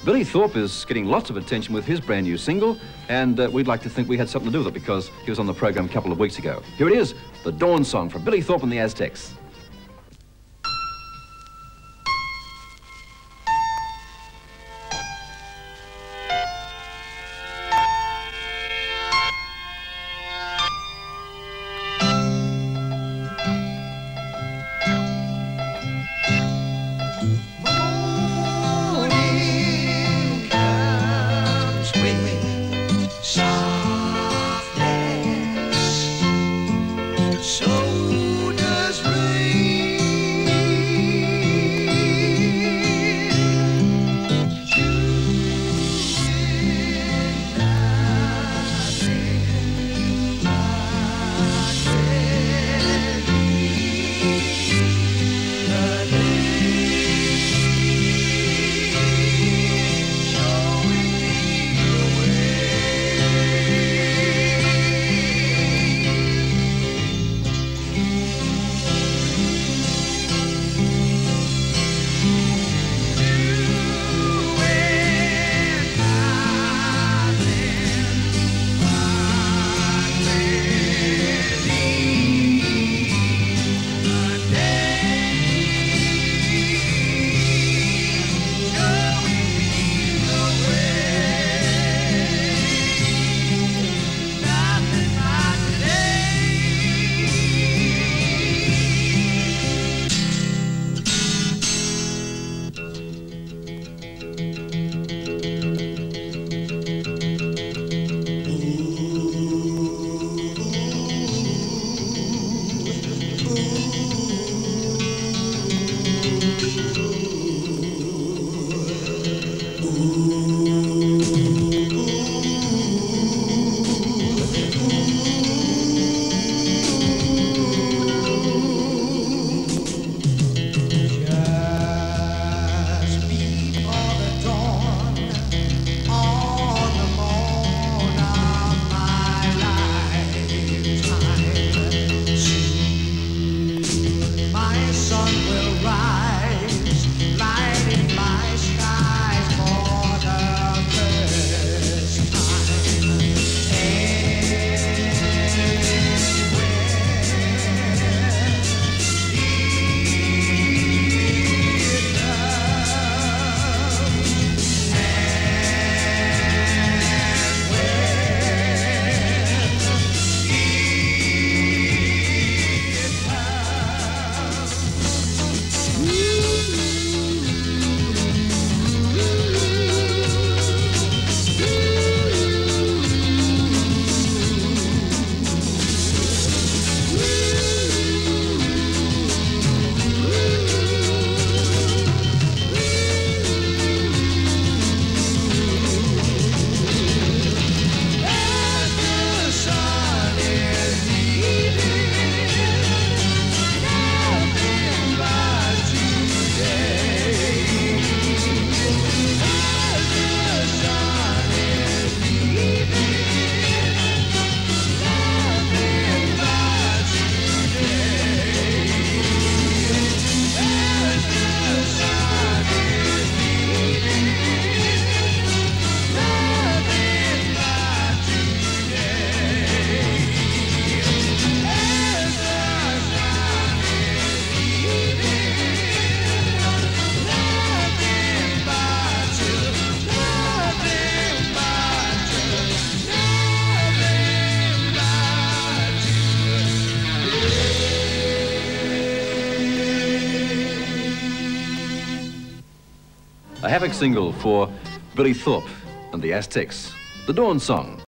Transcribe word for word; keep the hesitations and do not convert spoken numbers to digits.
Billy Thorpe is getting lots of attention with his brand new single, and uh, we'd like to think we had something to do with it because he was on the program a couple of weeks ago. Here it is, the Dawn Song from Billy Thorpe and the Aztecs. A havoc single for Billy Thorpe and the Aztecs, the Dawn Song.